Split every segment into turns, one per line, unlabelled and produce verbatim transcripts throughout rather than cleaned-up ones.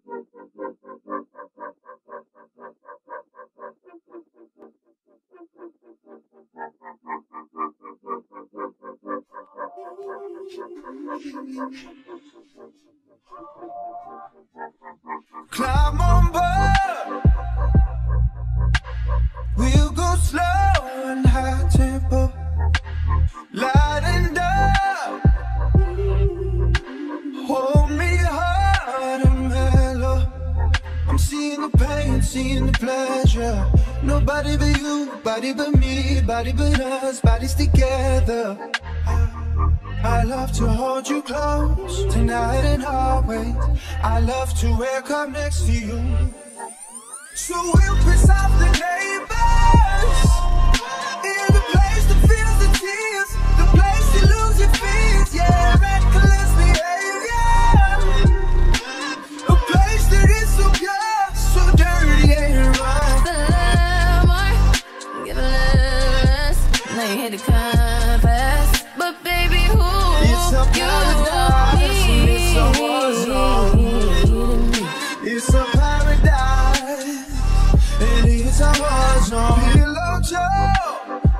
Climb on board. We'll go slow and high tempo, light and dark. Hold me hard and mellow. I'm seeing the pain, seeing the pleasure. Nobody but you, body but me, body but us, bodies together. I love to hold you close, tonight and always. I love to wake up next to you. So we'll piss off the neighbors, in the place to feel the tears, the place to lose your fears, yeah, reckless behavior. A place that is so pure, so dirty and right.
Give a little more, give a little less. Now you hit the compass, but baby, who
it's a
you
paradise, and it's a war zone. It's a paradise, and it's a war zone. Pillow Joe,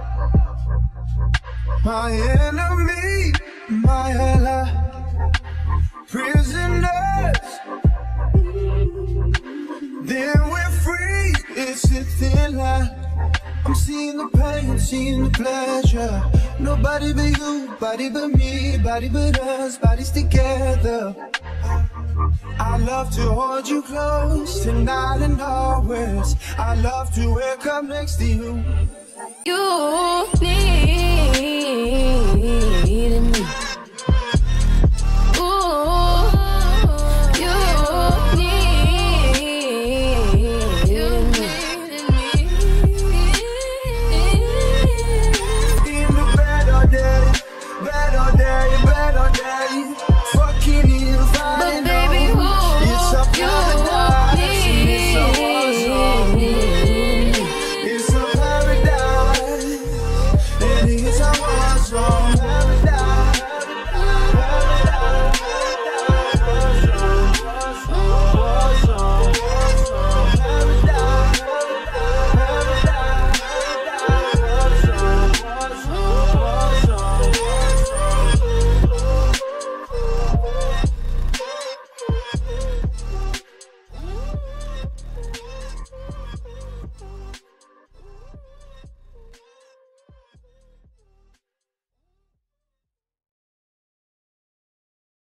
my enemy, my ally, prisoners. Then we're free, it's a thin line. I'm seeing the pain, seeing the pleasure. Nobody but you, body but me, body but us, bodies together. I love to hold you close, tonight and always. I love to wake up next to you.
You need